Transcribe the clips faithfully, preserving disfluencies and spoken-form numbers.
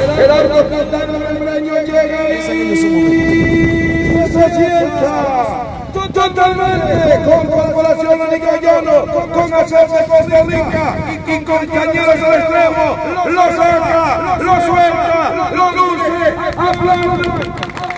Gerardo Cantano Membreño llega y se sienta totalmente con colaboración a Nicoyano, con Acción de Costa Rica y con Cañeros al extremo. Lo saca, lo suelta, lo luce, aplaude.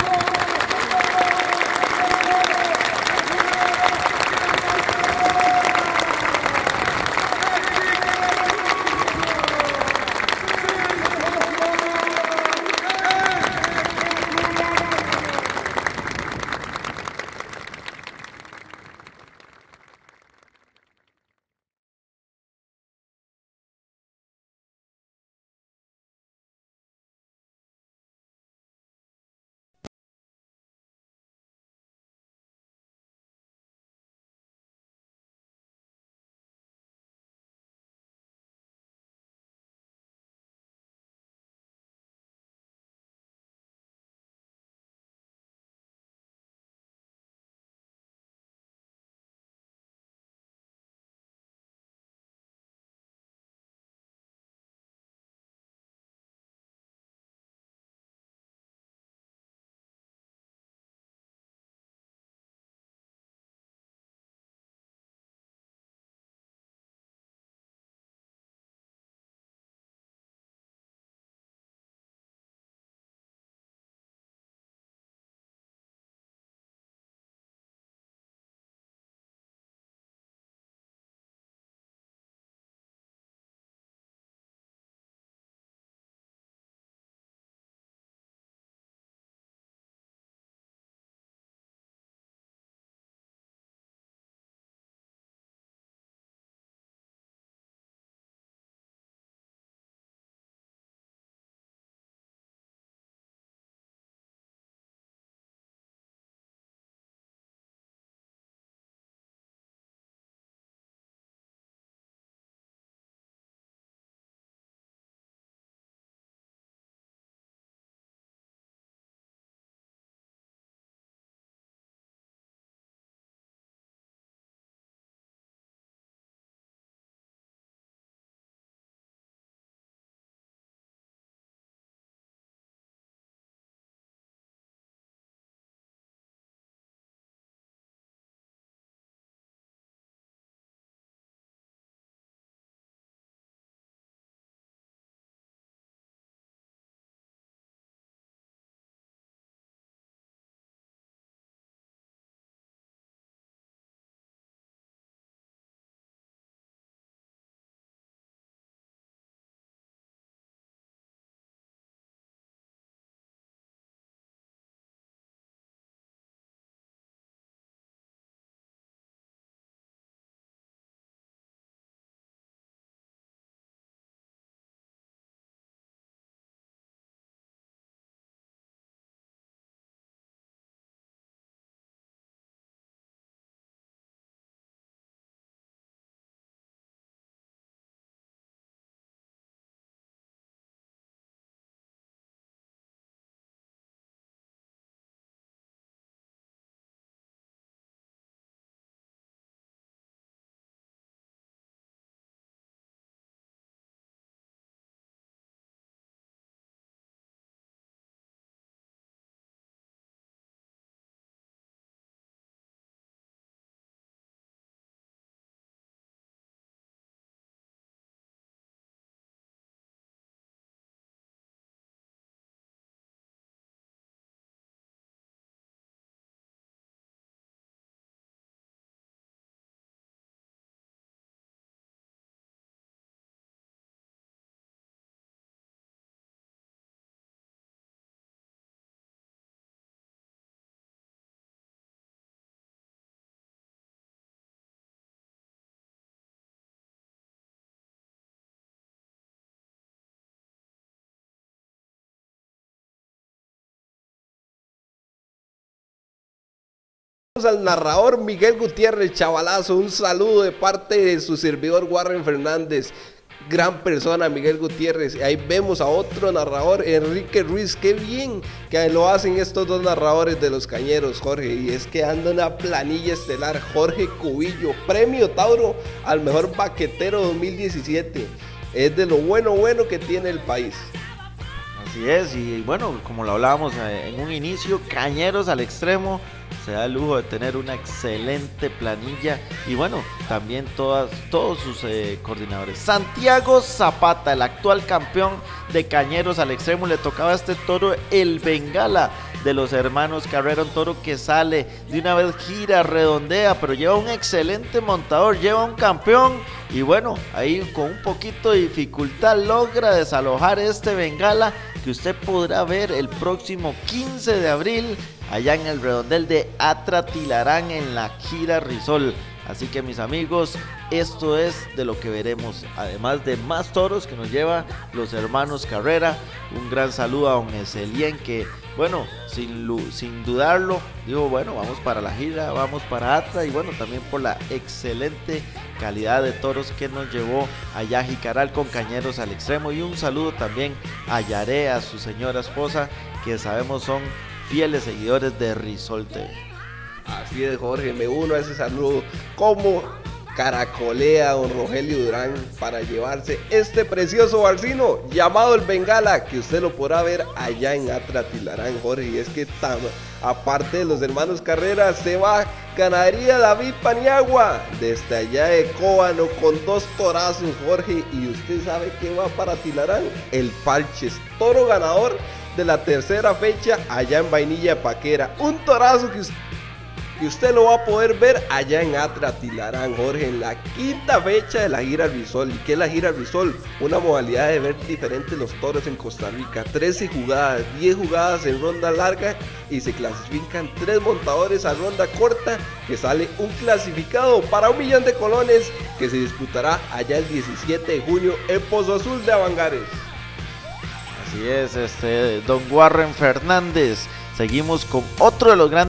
Al narrador Miguel Gutiérrez, chavalazo, un saludo de parte de su servidor Warren Fernández, gran persona Miguel Gutiérrez. Ahí vemos a otro narrador, Enrique Ruiz, qué bien que lo hacen estos dos narradores de los Cañeros, Jorge, y es que anda una planilla estelar. Jorge Cubillo, premio Tauro al mejor baquetero dos mil diecisiete, es de lo bueno bueno que tiene el país. Así es, y bueno, como lo hablábamos eh, en un inicio, Cañeros al Extremo se da el lujo de tener una excelente planilla y bueno, también todas, todos sus eh, coordinadores. Santiago Zapata, el actual campeón de Cañeros al Extremo, le tocaba a este toro el Bengala de los hermanos Carrera, un toro que sale de una vez, gira, redondea, pero lleva un excelente montador, lleva un campeón y bueno, ahí con un poquito de dificultad logra desalojar este Bengala que usted podrá ver el próximo quince de abril allá en el redondel de Atratilarán en la gira Risol. Así que mis amigos, esto es de lo que veremos, además de más toros que nos lleva los hermanos Carrera. Un gran saludo a don Eselien que, bueno, sin, sin dudarlo, dijo, bueno, vamos para la gira, vamos para Atra, y bueno, también por la excelente calidad de toros que nos llevó allá a Jicaral con Cañeros al Extremo. Y un saludo también a Yaré, a su señora esposa, que sabemos son fieles seguidores de Risol T V. Así es, Jorge, me uno a ese saludo. Como caracolea don Rogelio Durán para llevarse este precioso barcino llamado el Bengala, que usted lo podrá ver allá en Atratilarán, Jorge. Y es que tam, aparte de los hermanos Carrera, se va Ganadería David Paniagua desde allá de Cóbano con dos torazos, Jorge. Y usted sabe que va para Tilarán, el Parches, toro ganador de la tercera fecha allá en Vainilla Paquera. Un torazo que usted Y usted lo va a poder ver allá en Atratilarán, Jorge, en la quinta fecha de la gira Risol. ¿Y qué es la gira Risol? Una modalidad de ver diferentes los toros en Costa Rica. trece jugadas, diez jugadas en ronda larga y se clasifican tres montadores a ronda corta, que sale un clasificado para un millón de colones que se disputará allá el diecisiete de junio en Pozo Azul de Avangares. Así es, este don Warren Fernández. Seguimos con otro de los grandes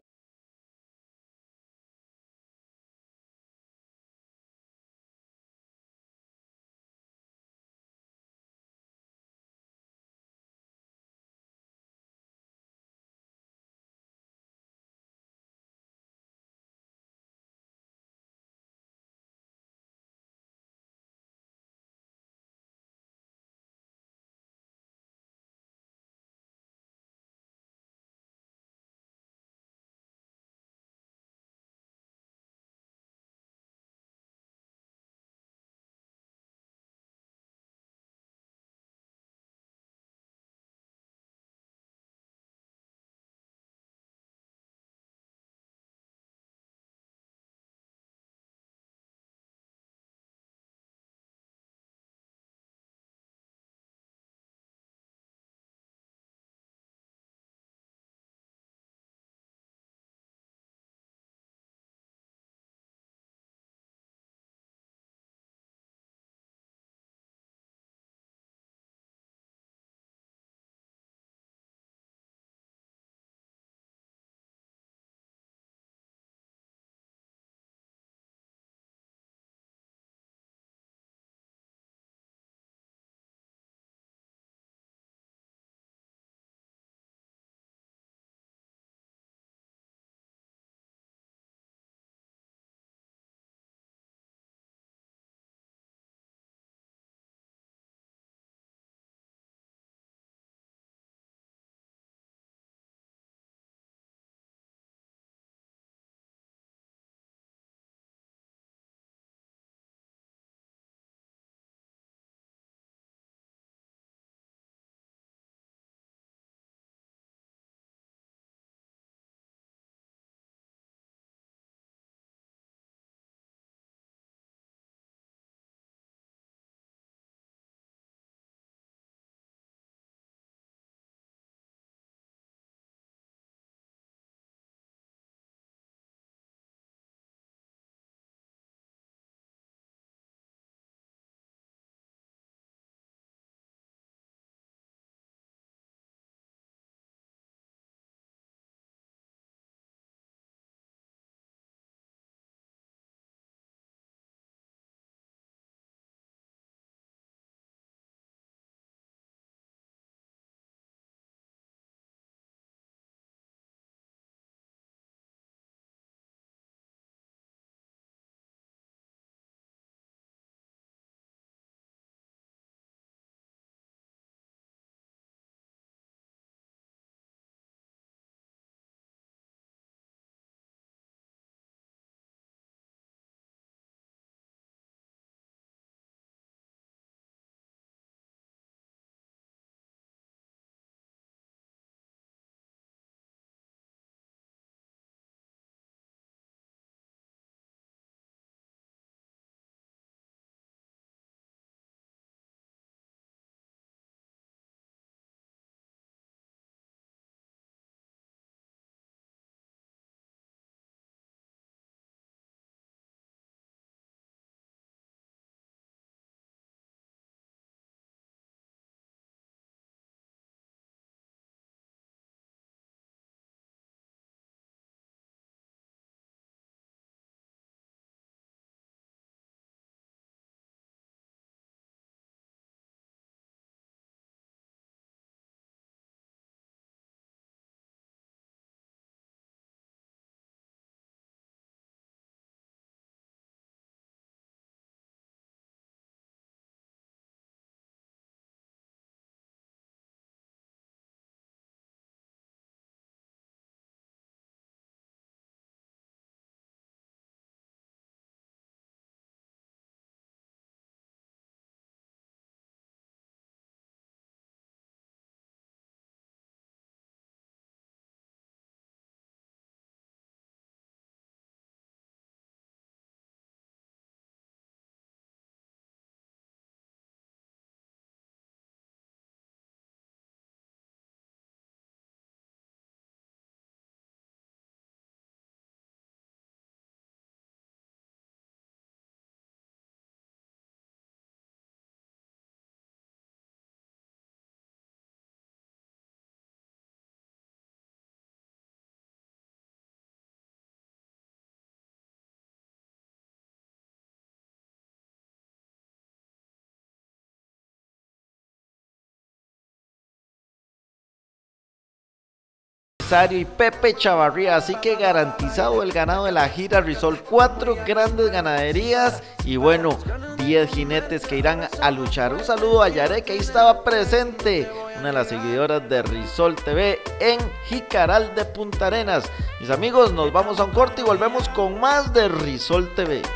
Belisario y Pepe Chavarría, así que garantizado el ganado de la gira Risol. Cuatro grandes ganaderías y bueno, diez jinetes que irán a luchar. Un saludo a Yare, que ahí estaba presente, una de las seguidoras de Risol T V en Jicaral de Punta Arenas. Mis amigos, nos vamos a un corte y volvemos con más de Risol T V.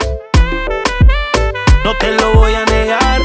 No te lo voy a negar.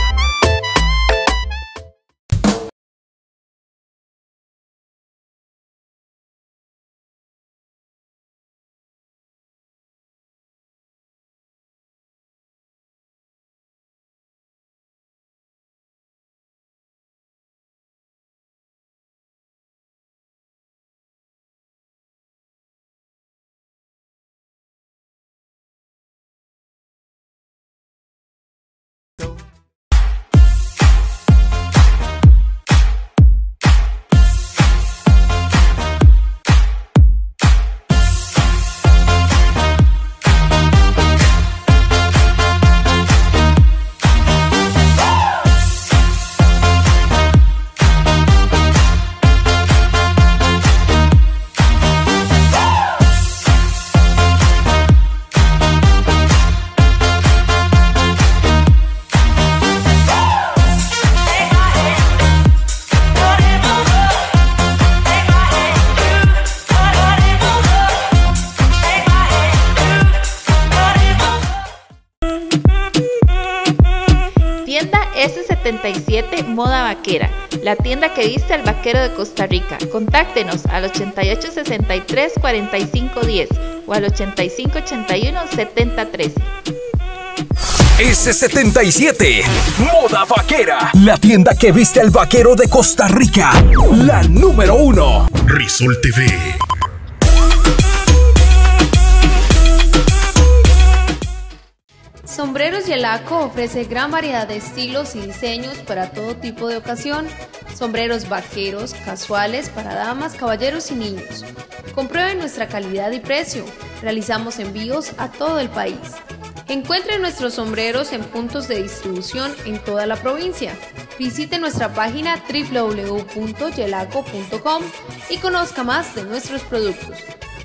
setenta y siete Moda Vaquera, la tienda que viste al vaquero de Costa Rica. Contáctenos al ochenta y ocho sesenta y tres cuarenta y cinco diez o al ochenta y cinco ochenta y uno setenta trece. ese setenta y siete Moda Vaquera, la tienda que viste al vaquero de Costa Rica, la número uno. Risol T V. Sombreros Yelaco ofrece gran variedad de estilos y diseños para todo tipo de ocasión. Sombreros vaqueros, casuales, para damas, caballeros y niños. Comprueben nuestra calidad y precio. Realizamos envíos a todo el país. Encuentren nuestros sombreros en puntos de distribución en toda la provincia. Visite nuestra página doble u doble u doble u punto yelaco punto com y conozca más de nuestros productos.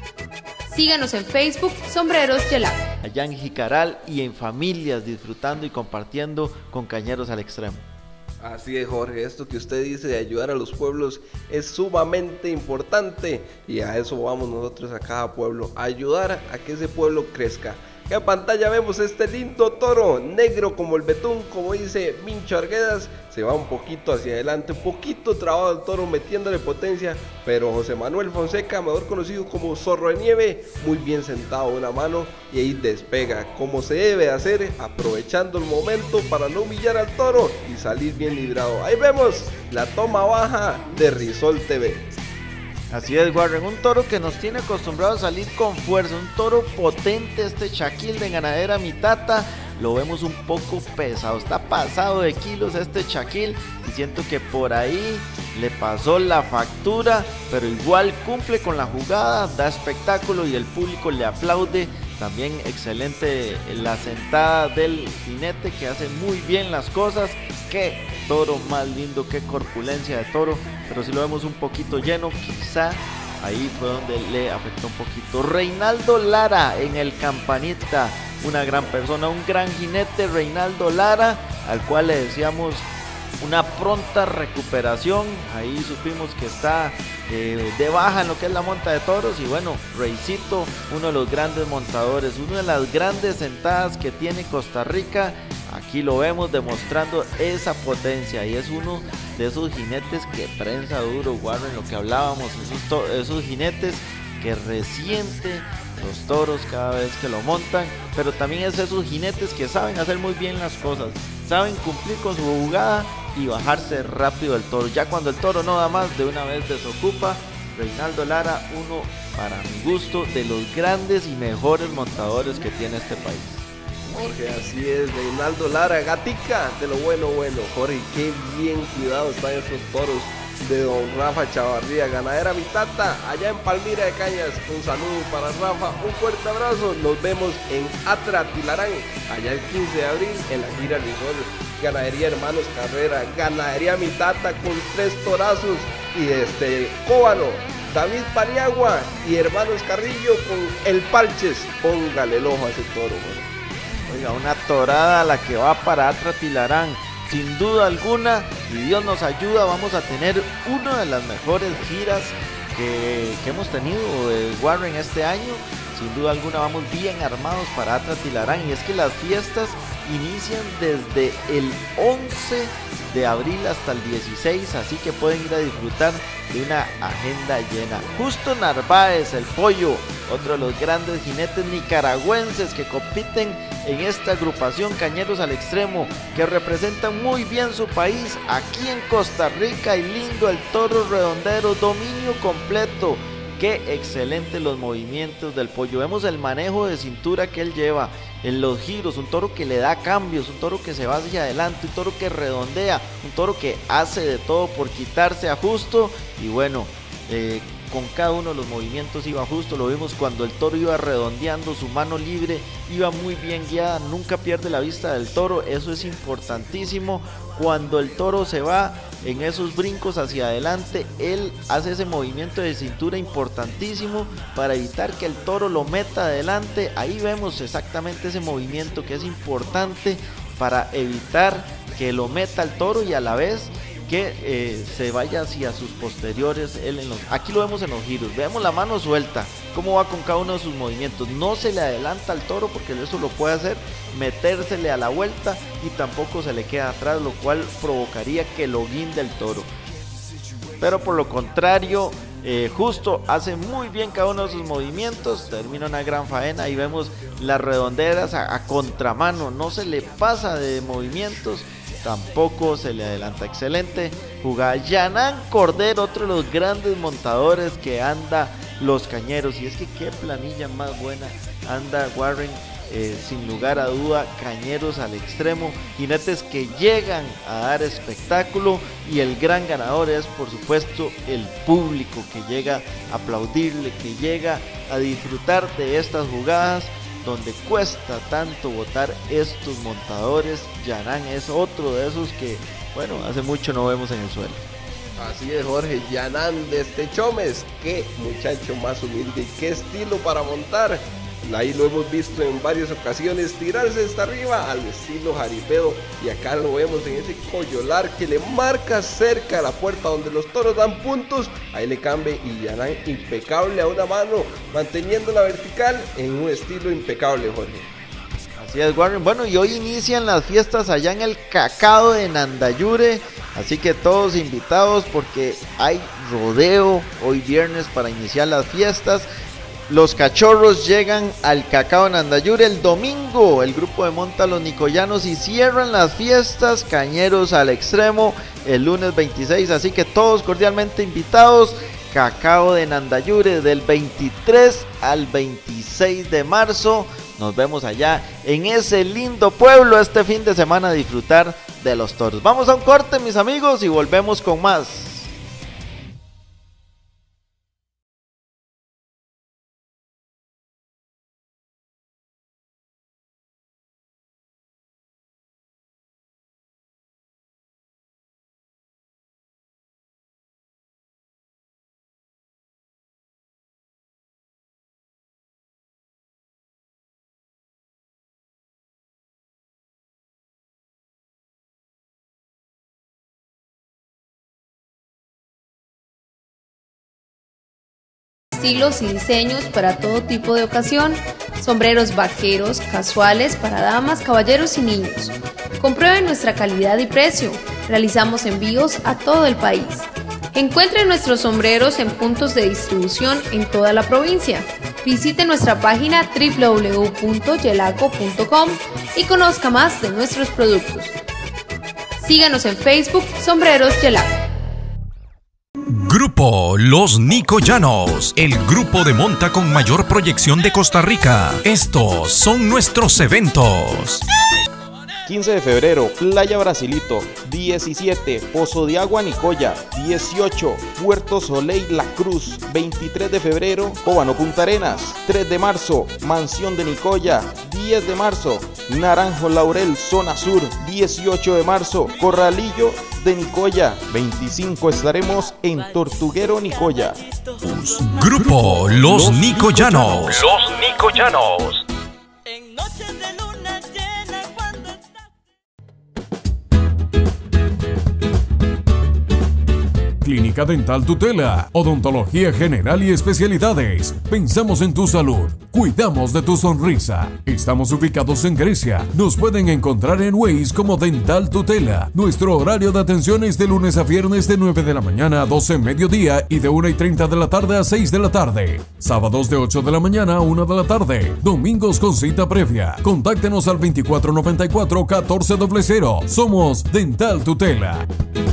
Síganos en Facebook, Sombreros Yelaco. Allá en Jicaral y en familias, disfrutando y compartiendo con Cañeros al Extremo. Así es, Jorge, esto que usted dice de ayudar a los pueblos es sumamente importante y a eso vamos nosotros a cada pueblo, a ayudar a que ese pueblo crezca. Que en pantalla vemos este lindo toro, negro como el betún, como dice Mincho Arguedas, se va un poquito hacia adelante, un poquito trabado el toro metiéndole potencia, pero José Manuel Fonseca, mejor conocido como Zorro de Nieve, muy bien sentado una mano y ahí despega, como se debe hacer, aprovechando el momento para no humillar al toro y salir bien librado. Ahí vemos la toma baja de Risol T V. Así es, Warren, un toro que nos tiene acostumbrados a salir con fuerza, un toro potente, este Chaquil de ganadera Mitata. Lo vemos un poco pesado, está pasado de kilos este Chaquil y siento que por ahí le pasó la factura, pero igual cumple con la jugada, da espectáculo y el público le aplaude. También excelente la sentada del jinete, que hace muy bien las cosas. Qué toro más lindo, qué corpulencia de toro, pero si lo vemos un poquito lleno, quizá ahí fue donde le afectó un poquito. Reinaldo Lara en el Campanita, una gran persona, un gran jinete, Reinaldo Lara, al cual le deseamos una pronta recuperación. Ahí supimos que está eh, de baja en lo que es la monta de toros y bueno, Reicito, uno de los grandes montadores, una de las grandes sentadas que tiene Costa Rica. Aquí lo vemos demostrando esa potencia y es uno de esos jinetes que prensa duro, Warren, lo que hablábamos, esos, esos jinetes que resiente los toros cada vez que lo montan, pero también es esos jinetes que saben hacer muy bien las cosas, saben cumplir con su jugada y bajarse rápido del toro. Ya cuando el toro no da más, de una vez desocupa. Reinaldo Lara, uno para mi gusto de los grandes y mejores montadores que tiene este país. Jorge, así es, Reinaldo Lara, gatica de lo bueno bueno. Jorge, qué bien cuidados están esos toros de don Rafa Chavarría, ganadera Mitata, allá en Palmira de Cañas. Un saludo para Rafa, un fuerte abrazo. Nos vemos en Atratilarán, allá el quince de abril en la gira Risol. Ganadería Hermanos Carrera, ganadería Mitata con tres torazos y desde Cóbalo David Paniagua y Hermanos Carrillo con El Parches. Póngale el ojo a ese toro, man. Oiga, una torada la que va para Atratilarán. Sin duda alguna, y Dios nos ayuda, vamos a tener una de las mejores giras que, que hemos tenido de Warren este año. Sin duda alguna vamos bien armados para Atratilarán, y es que las fiestas inician desde el once de abril hasta el dieciséis, así que pueden ir a disfrutar de una agenda llena. Justo Narváez, el Pollo, otro de los grandes jinetes nicaragüenses que compiten en esta agrupación Cañeros al Extremo, que representan muy bien su país aquí en Costa Rica. Y lindo el toro redondero, dominio completo. Qué excelente los movimientos del Pollo. Vemos el manejo de cintura que él lleva en los giros, un toro que le da cambios, un toro que se va hacia adelante, un toro que redondea, un toro que hace de todo por quitarse a Justo. Y bueno, eh, con cada uno de los movimientos iba justo. Lo vimos cuando el toro iba redondeando, su mano libre iba muy bien guiada, nunca pierde la vista del toro. Eso es importantísimo. Cuando el toro se va en esos brincos hacia adelante, él hace ese movimiento de cintura importantísimo para evitar que el toro lo meta adelante. Ahí vemos exactamente ese movimiento que es importante para evitar que lo meta el toro y a la vez que eh, se vaya hacia sus posteriores. Él en los, aquí lo vemos en los giros, vemos la mano suelta, cómo va con cada uno de sus movimientos. No se le adelanta al toro porque eso lo puede hacer metérsele a la vuelta, y tampoco se le queda atrás, lo cual provocaría que lo guinde el toro. Pero por lo contrario, eh, Justo hace muy bien cada uno de sus movimientos, termina una gran faena. Ahí vemos las redonderas a, a contramano, no se le pasa de movimientos, tampoco se le adelanta. Excelente jugada. Yanán Cordero, otro de los grandes montadores que anda los Cañeros, y es que qué planilla más buena anda Warren. Eh, sin lugar a duda, Cañeros al Extremo, jinetes que llegan a dar espectáculo, y el gran ganador es por supuesto el público que llega a aplaudirle, que llega a disfrutar de estas jugadas donde cuesta tanto botar estos montadores. Yanán es otro de esos que, bueno, hace mucho no vemos en el suelo. Así es, Jorge. Yanán desde Chomes, qué muchacho más humilde y qué estilo para montar. Ahí lo hemos visto en varias ocasiones tirarse hasta arriba al estilo jaripeo, y acá lo vemos en ese collolar que le marca cerca de la puerta donde los toros dan puntos. Ahí le cambia y Yanán impecable a una mano, manteniendo la vertical en un estilo impecable, Jorge. Así es, Warren. Bueno, y hoy inician las fiestas allá en el Cacao de Nandayure, así que todos invitados porque hay rodeo hoy viernes para iniciar las fiestas. Los cachorros llegan al Cacao Nandayure el domingo, el grupo de monta los nicoyanos, y cierran las fiestas Cañeros al Extremo el lunes veintiséis, así que todos cordialmente invitados. Cacao de Nandayure del veintitrés al veintiséis de marzo. Nos vemos allá en ese lindo pueblo este fin de semana a disfrutar de los toros. Vamos a un corte, mis amigos, y volvemos con más. Estilos y diseños para todo tipo de ocasión, sombreros vaqueros, casuales para damas, caballeros y niños. Comprueben nuestra calidad y precio, realizamos envíos a todo el país. Encuentren nuestros sombreros en puntos de distribución en toda la provincia. Visite nuestra página doble u doble u doble u punto yelaco punto com y conozca más de nuestros productos. Síganos en Facebook, Sombreros Yelaco. Grupo Los Nicoyanos, el grupo de monta con mayor proyección de Costa Rica. Estos son nuestros eventos. quince de febrero, Playa Brasilito. diecisiete, Pozo de Agua, Nicoya. dieciocho, Puerto Soleil, La Cruz. veintitrés de febrero, Cóbano, Punta Arenas. tres de marzo, Mansión de Nicoya. diez de marzo, Naranjo Laurel, Zona Sur. dieciocho de marzo, Corralillo de Nicoya. veinticinco estaremos en Tortuguero, Nicoya. Grupo Los Nicoyanos. Los Nicoyanos. En noches de luna llena cuando estás... Clínica Dental Tutela, odontología general y especialidades. Pensamos en tu salud, cuidamos de tu sonrisa. Estamos ubicados en Grecia. Nos pueden encontrar en Waze como Dental Tutela. Nuestro horario de atención es de lunes a viernes de nueve de la mañana a doce mediodía y de una y treinta de la tarde a seis de la tarde. Sábados de ocho de la mañana a una de la tarde. Domingos con cita previa. Contáctenos al veinticuatro noventa y cuatro catorce cero cero. Somos Dental Tutela.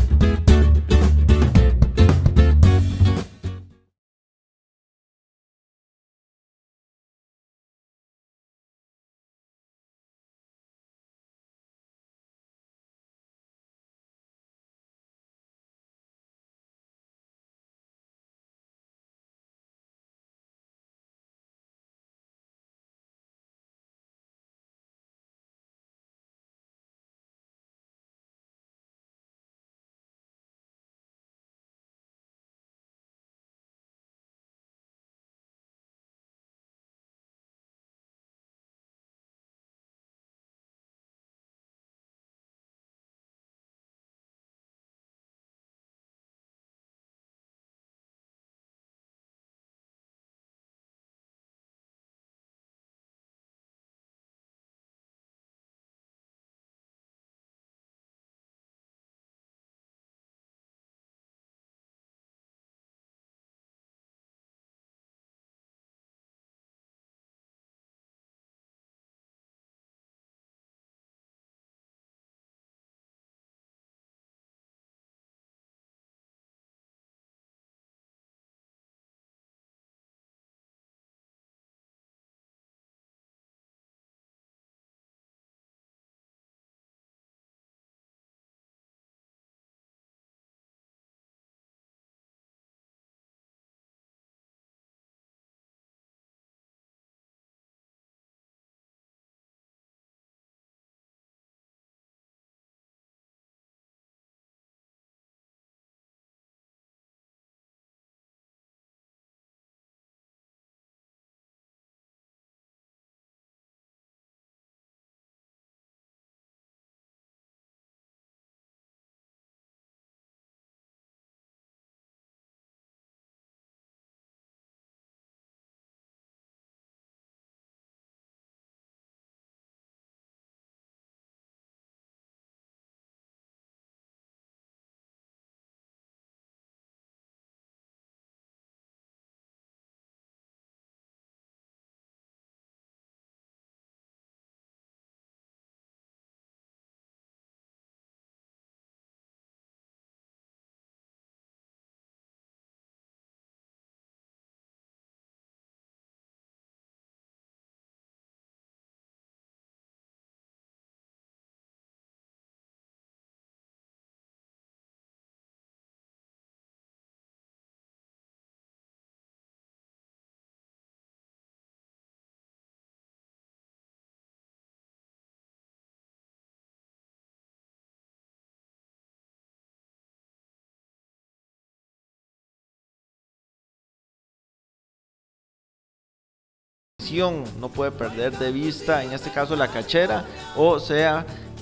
No puede perder de vista, en este caso la cachera, o sea,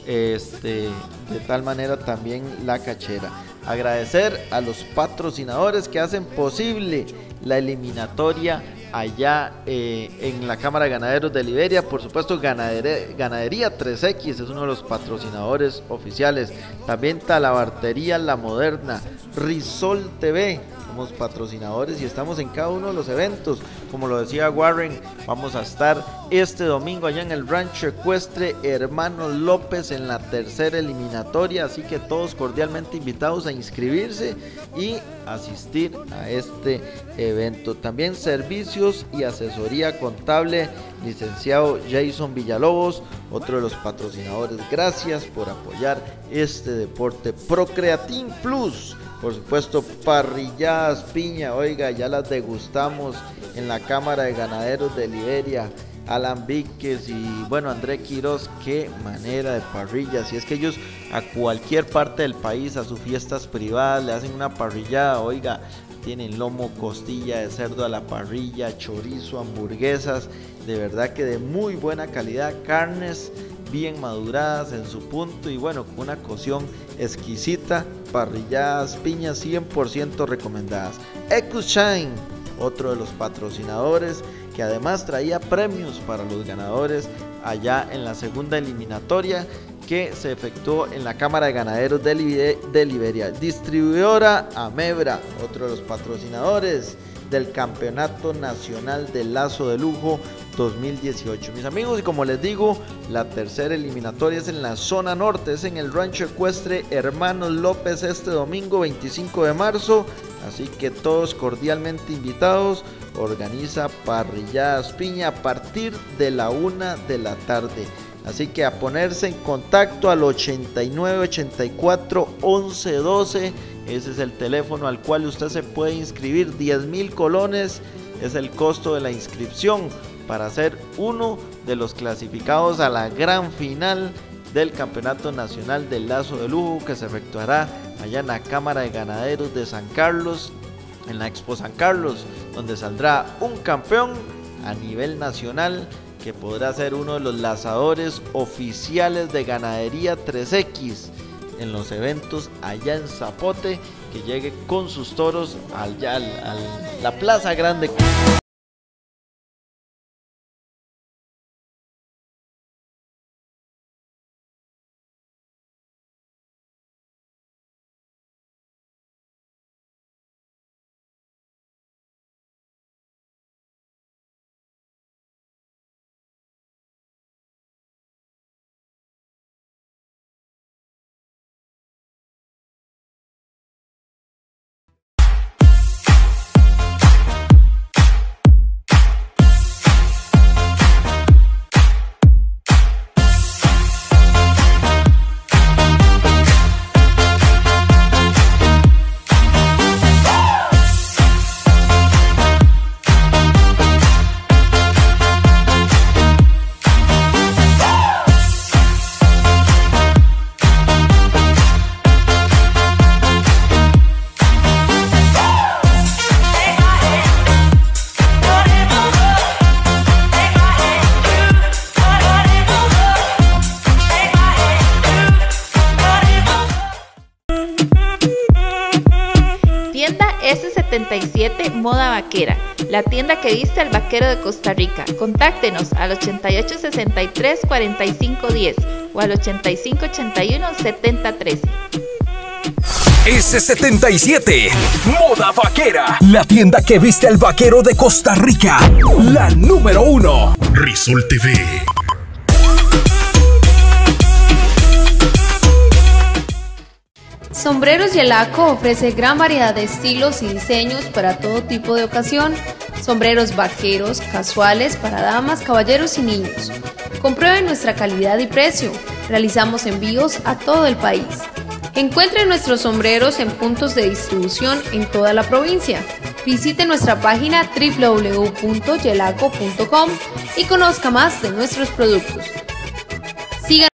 este, de tal manera también la cachera. Agradecer a los patrocinadores que hacen posible la eliminatoria allá eh, en la Cámara de Ganaderos de Liberia. Por supuesto, Ganadería, Ganadería tres equis es uno de los patrocinadores oficiales. También Talabartería La Moderna, Risol T V, somos patrocinadores y estamos en cada uno de los eventos. Como lo decía Warren, vamos a estar este domingo allá en el Rancho Ecuestre Hermanos López en la tercera eliminatoria, así que todos cordialmente invitados a inscribirse y asistir a este evento. También servicios y asesoría contable, licenciado Jason Villalobos, otro de los patrocinadores. Gracias por apoyar este deporte. Procreatin Plus, por supuesto, parrilladas piña, oiga, ya las degustamos en la Cámara de Ganaderos de Liberia. Alan Víquez y bueno, André Quiroz, qué manera de parrillas. Y es que ellos a cualquier parte del país, a sus fiestas privadas, le hacen una parrillada, oiga, tienen lomo, costilla de cerdo a la parrilla, chorizo, hamburguesas, de verdad que de muy buena calidad, carnes bien maduradas en su punto y bueno, con una cocción exquisita, parrilladas, piñas cien por ciento recomendadas. EcuShine, otro de los patrocinadores que además traía premios para los ganadores allá en la segunda eliminatoria que se efectuó en la Cámara de Ganaderos de, Libe de Liberia. Distribuidora Amebra, otro de los patrocinadores del Campeonato Nacional de Lazo de Lujo dos mil dieciocho. Mis amigos, y como les digo, la tercera eliminatoria es en la zona norte, es en el Rancho Ecuestre Hermanos López este domingo veinticinco de marzo, así que todos cordialmente invitados. Organiza Parrilladas Piña a partir de la una de la tarde. Así que a ponerse en contacto al ochenta y nueve, ochenta y cuatro, once, doce. Ese es el teléfono al cual usted se puede inscribir. diez mil colones es el costo de la inscripción para ser uno de los clasificados a la gran final del Campeonato Nacional del Lazo de Lujo, que se efectuará allá en la Cámara de Ganaderos de San Carlos, en la Expo San Carlos, donde saldrá un campeón a nivel nacional que podrá ser uno de los lazadores oficiales de Ganadería tres equis en los eventos allá en Zapote, que llegue con sus toros allá a la Plaza Grande. ese setenta y siete Moda Vaquera, la tienda que viste al vaquero de Costa Rica. Contáctenos al ochenta y ocho, sesenta y tres, cuarenta y cinco, diez o al ochenta y cinco, ochenta y uno, setenta, trece. ese setenta y siete Moda Vaquera, la tienda que viste al vaquero de Costa Rica, la número uno. Risol T V. Sombreros Yelaco ofrece gran variedad de estilos y diseños para todo tipo de ocasión. Sombreros vaqueros, casuales, para damas, caballeros y niños. Comprueben nuestra calidad y precio. Realizamos envíos a todo el país. Encuentre nuestros sombreros en puntos de distribución en toda la provincia. Visite nuestra página doble u doble u doble u punto yelaco punto com y conozca más de nuestros productos. Síganos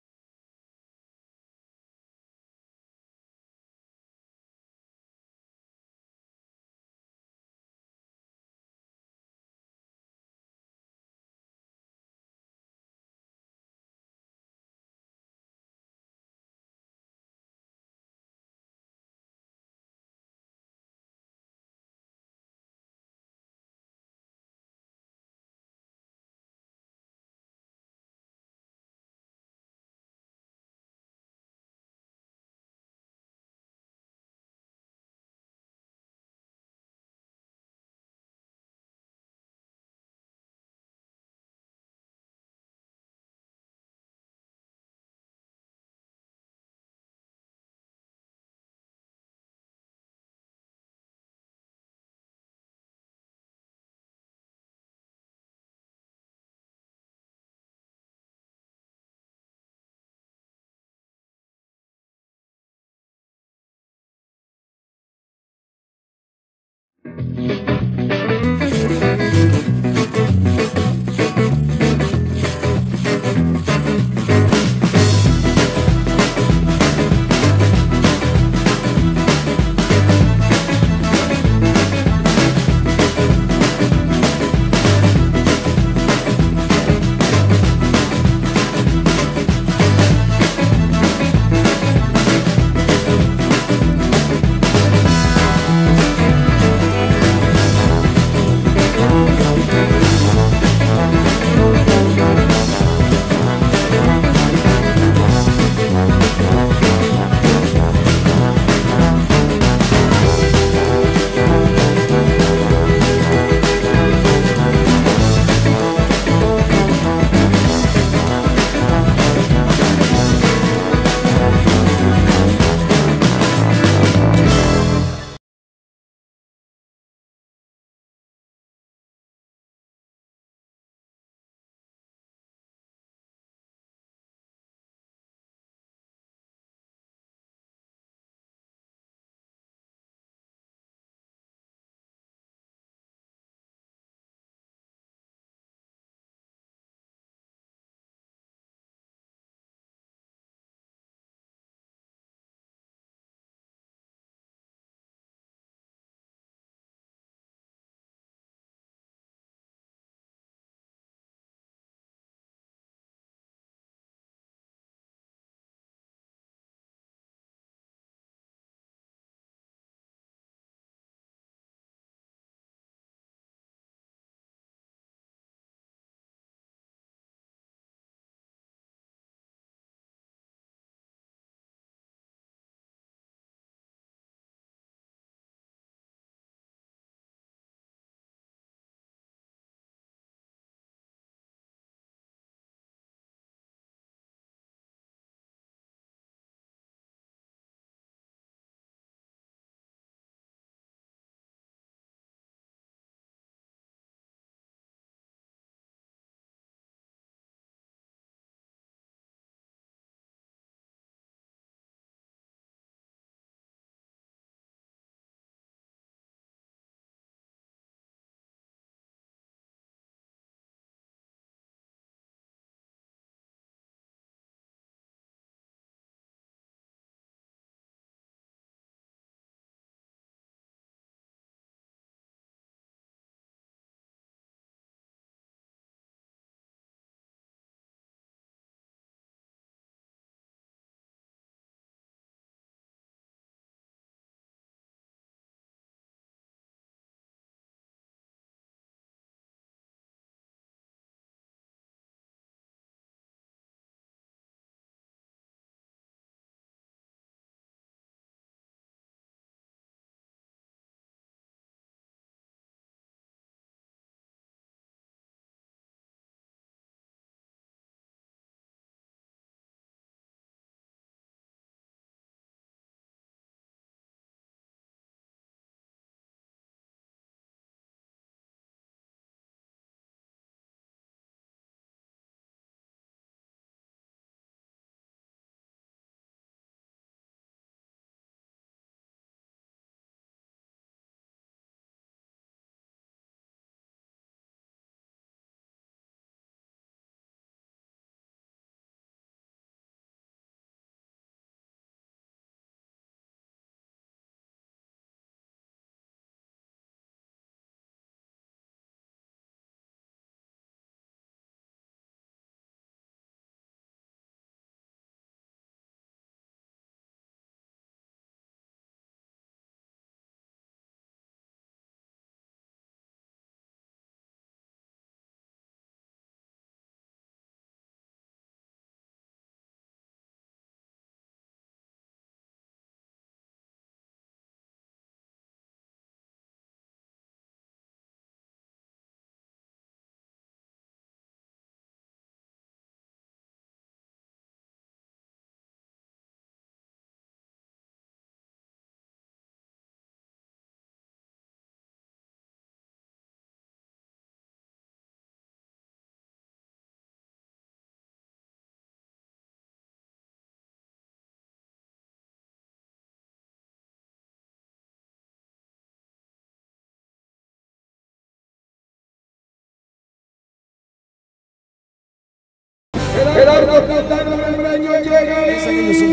Gerardo Cantano Membreño llega y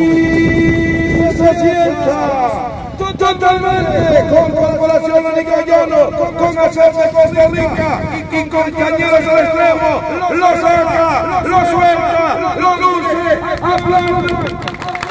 se sienta totalmente con Corporación Anicoyono, con Acción de Costa Rica y con Cañeros al extremo. Lo saca, lo suelta, lo luce, aplaude.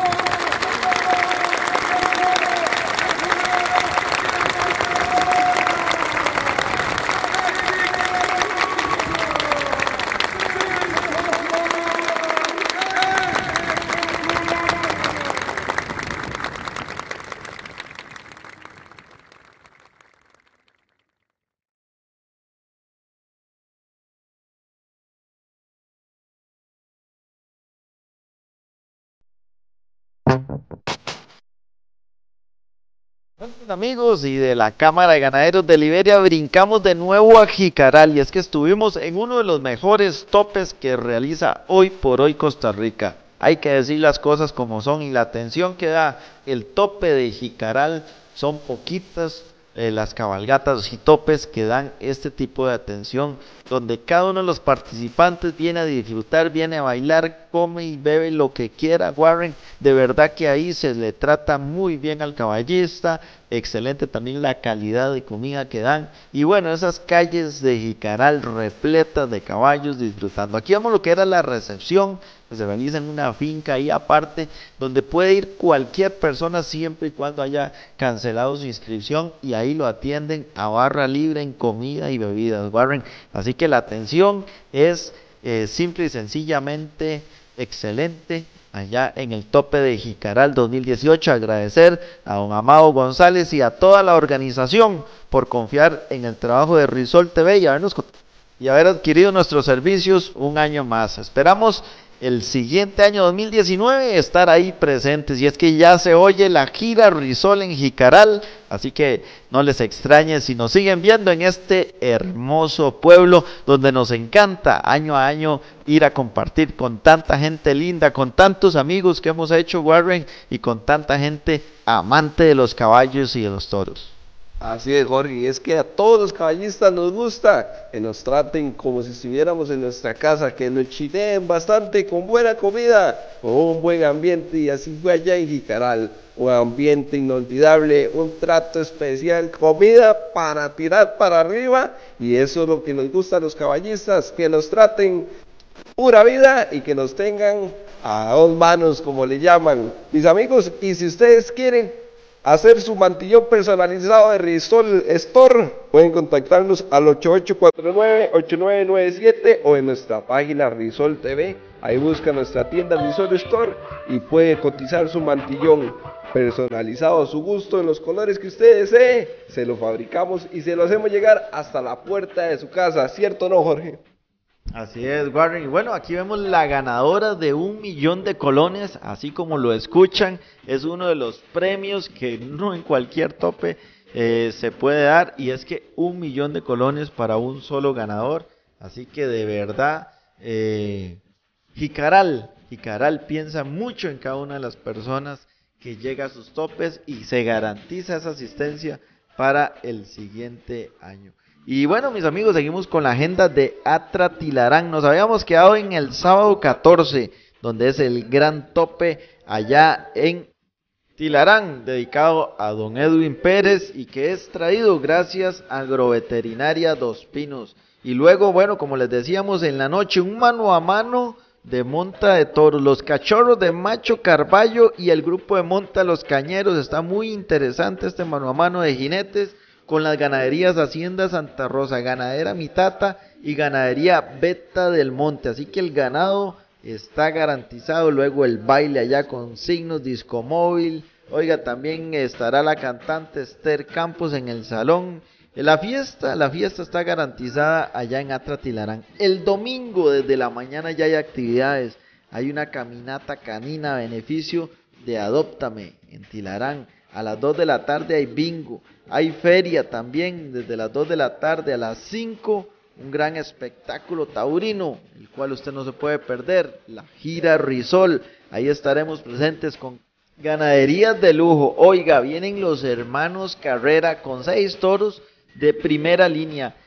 Amigos, y de la Cámara de Ganaderos de Liberia brincamos de nuevo a Jicaral, y es que estuvimos en uno de los mejores topes que realiza hoy por hoy Costa Rica. Hay que decir las cosas como son, y la atención que da el tope de Jicaral son poquitas eh, las cabalgatas y topes que dan este tipo de atención, donde cada uno de los participantes viene a disfrutar, viene a bailar, come y bebe lo que quiera. Warren, de verdad que ahí se le trata muy bien al caballista, excelente también la calidad de comida que dan, y bueno, esas calles de Jicaral repletas de caballos disfrutando. Aquí vamos lo que era la recepción, que se realiza en una finca ahí aparte, donde puede ir cualquier persona siempre y cuando haya cancelado su inscripción, y ahí lo atienden a barra libre en comida y bebidas, Warren. Así que la atención es eh, simple y sencillamente excelente allá en el tope de Jicaral dos mil dieciocho. Agradecer a don Amado González y a toda la organización por confiar en el trabajo de Risol T V y habernos y haber adquirido nuestros servicios un año más. Esperamos el siguiente año dos mil diecinueve estar ahí presentes, y es que ya se oye la gira Risol en Jicaral, así que no les extrañe si nos siguen viendo en este hermoso pueblo donde nos encanta año a año ir a compartir con tanta gente linda, con tantos amigos que hemos hecho, Warren, y con tanta gente amante de los caballos y de los toros. Así es, Jorge, y es que a todos los caballistas nos gusta que nos traten como si estuviéramos en nuestra casa, que nos chileen bastante con buena comida, con un buen ambiente, y así fue allá en Jicaral, un ambiente inolvidable, un trato especial, comida para tirar para arriba, y eso es lo que nos gusta a los caballistas, que nos traten pura vida y que nos tengan a dos manos, como le llaman, mis amigos. Y si ustedes quieren hacer su mantillón personalizado de Risol Store, pueden contactarnos al ocho ocho cuatro nueve, ocho nueve nueve siete o en nuestra página Risol T V. Ahí busca nuestra tienda Risol Store y puede cotizar su mantillón personalizado a su gusto en los colores que usted desee. Se lo fabricamos y se lo hacemos llegar hasta la puerta de su casa, ¿cierto o no, Jorge? Así es, Warren. Y bueno, aquí vemos la ganadora de un millón de colones, así como lo escuchan. Es uno de los premios que no en cualquier tope eh, se puede dar, y es que un millón de colones para un solo ganador. Así que de verdad, eh, Jicaral, Jicaral piensa mucho en cada una de las personas que llega a sus topes, y se garantiza esa asistencia para el siguiente año. Y bueno, mis amigos, seguimos con la agenda de Atra Tilarán. Nos habíamos quedado en el sábado catorce, donde es el gran tope allá en Tilarán, dedicado a don Edwin Pérez, y que es traído gracias a Agroveterinaria Dos Pinos. Y luego, bueno, como les decíamos, en la noche un mano a mano de monta de toros, los cachorros de Macho Carballo y el grupo de monta Los Cañeros. Está muy interesante este mano a mano de jinetes con las ganaderías Hacienda Santa Rosa, Ganadera Mitata y Ganadería Beta del Monte. Así que el ganado está garantizado. Luego el baile allá con signos, disco móvil. Oiga, también estará la cantante Esther Campos en el salón. La fiesta, la fiesta está garantizada allá en Atra Tilarán. El domingo desde la mañana ya hay actividades. Hay una caminata canina a beneficio de Adóptame en Tilarán. A las dos de la tarde hay bingo. Hay feria también desde las dos de la tarde a las cinco. Un gran espectáculo taurino, el cual usted no se puede perder. La gira Risol. Ahí estaremos presentes con ganaderías de lujo. Oiga, vienen los hermanos Carrera con seis toros de primera línea.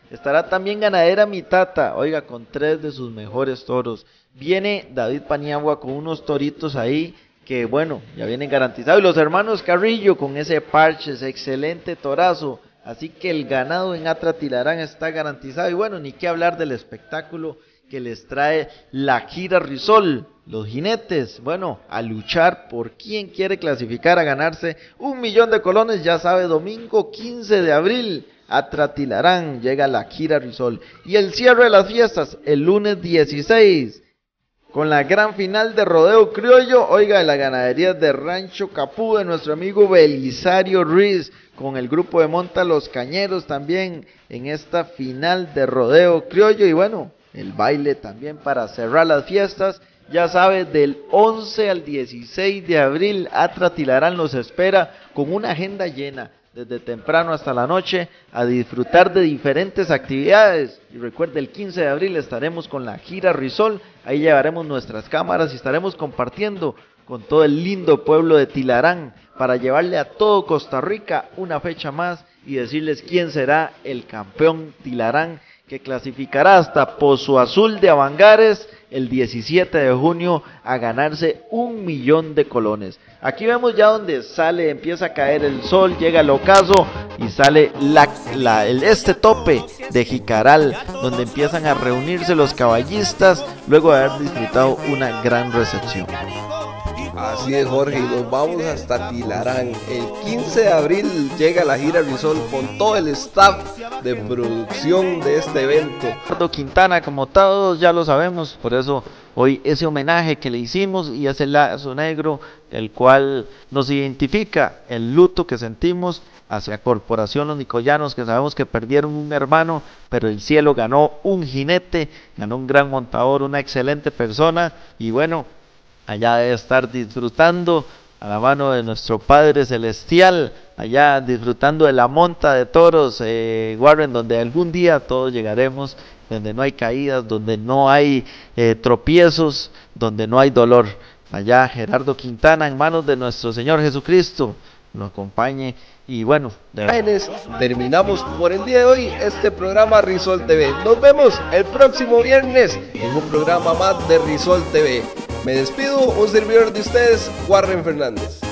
Estará también Ganadera Mitata, oiga, con tres de sus mejores toros. Viene David Paniagua con unos toritos ahí que, bueno, ya vienen garantizados. Y los hermanos Carrillo con ese parche, ese excelente torazo. Así que el ganado en Atratilarán está garantizado. Y bueno, ni qué hablar del espectáculo que les trae la Gira Rizol. Los jinetes, bueno, a luchar por quien quiere clasificar a ganarse un millón de colones. Ya sabe, domingo quince de abril. Atratilarán, llega la Gira Rizol. Y el cierre de las fiestas, el lunes dieciséis, con la gran final de rodeo criollo, oiga, la ganadería de Rancho Capú de nuestro amigo Belisario Ruiz, con el grupo de Monta Los Cañeros también en esta final de rodeo criollo. Y bueno, el baile también para cerrar las fiestas. Ya sabe, del once al dieciséis de abril, Atratilarán los espera con una agenda llena. Desde temprano hasta la noche, a disfrutar de diferentes actividades. Y recuerde, el quince de abril estaremos con la Gira Rizol, ahí llevaremos nuestras cámaras y estaremos compartiendo con todo el lindo pueblo de Tilarán, para llevarle a todo Costa Rica una fecha más y decirles quién será el campeón Tilarán, que clasificará hasta Pozo Azul de Avangares el diecisiete de junio a ganarse un millón de colones. Aquí vemos ya donde sale, empieza a caer el sol, llega el ocaso y sale la, la, el, este tope de Jicaral, donde empiezan a reunirse los caballistas luego de haber disfrutado una gran recepción. Así es, Jorge, y nos vamos hasta Tilarán. El quince de abril llega la Gira Rizol con todo el staff de producción de este evento. Ricardo Quintana, como todos ya lo sabemos, por eso hoy ese homenaje que le hicimos y ese lazo negro, el cual nos identifica el luto que sentimos hacia Corporación Los Nicoyanos, que sabemos que perdieron un hermano, pero el cielo ganó un jinete, ganó un gran montador, una excelente persona, y bueno, allá debe estar disfrutando a la mano de nuestro Padre Celestial, allá disfrutando de la monta de toros, eh, Warren, donde algún día todos llegaremos, donde no hay caídas, donde no hay eh, tropiezos, donde no hay dolor. Allá Gerardo Quintana, en manos de nuestro Señor Jesucristo, nos acompañe. Y bueno, de Jóvenes, terminamos por el día de hoy este programa Rizol T V. Nos vemos el próximo viernes en un programa más de Rizol T V. Me despido, un servidor de ustedes, Warren Fernández.